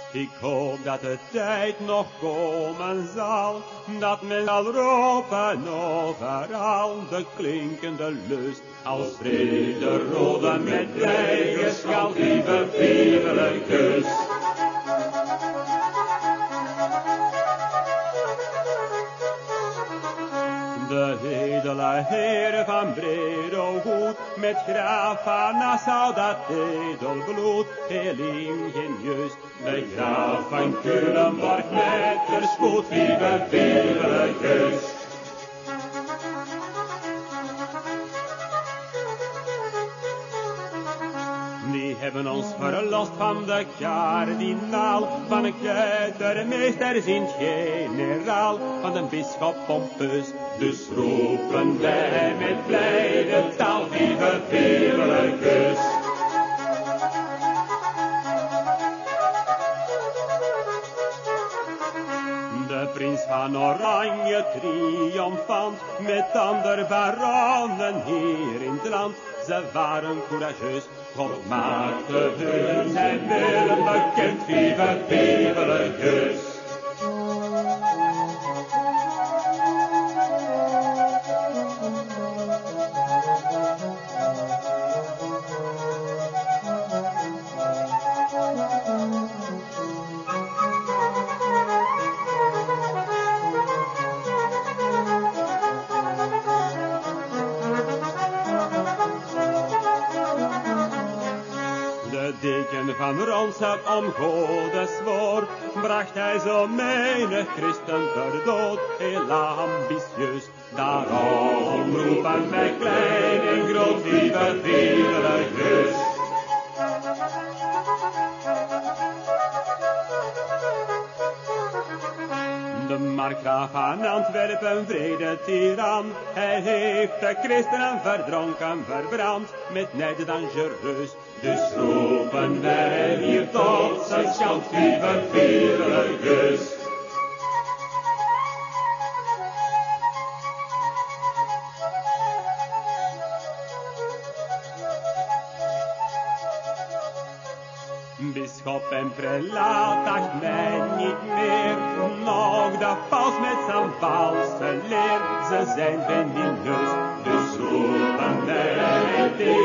Ik hoop dat de tijd nog komen zal, dat men zal roepen overal de klinkende lust. Als brede rode met blijgeschal, vive, vive le kus. De edele heer van Bredehoed, met graaf van Nassau dat edelbloed, heel ingenieus. De graaf van Culemborg met verspoed, vive, vive le kus. Die hebben ons verlost van de kardinaal, van een keitermeester Sint-Generaal, van de bisschop Pompus. Dus roepen wij met blijde taal, vive, vive le kus. De prins van Oranje triomfant, met andere baronnen hier in het land. Ze waren courageus, God maakte hun zijn willen bekend, vive, vive le kus. De deken van Ronsard om Godes woord, bracht hij zo menig christen ter dood, heel ambitieus. Daarom roepen wij klein en groot, vive, vive le kus. De markgraaf van Antwerpen, vrede tiran, hij heeft de christenen verdronken, verbrand, met nijd dangereus. Dus roepen wij hier tot zijn schand, vive, vive le kus. Bisschop en prelaat dacht mij niet meer, nog de paus met zijn valse leer. Ze zijn venineus, dus roepen wij